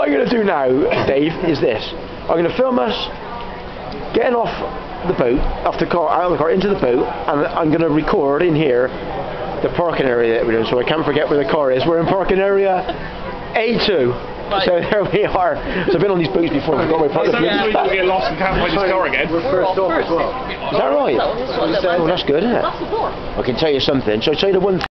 I'm going to do now, Dave, is this. I'm going to film us getting off the boat, off the car, out of the car, into the boat, and I'm going to record in here the parking area that we're doing, so I can't forget where the car is. We're in parking area A2. Right. So there we are. So I've been on these boats before. I've got my parking. So you get lost and can't find your car again. We're first off as well. Is that right? Oh, that's good, isn't it? I can tell you something. So I tell you the one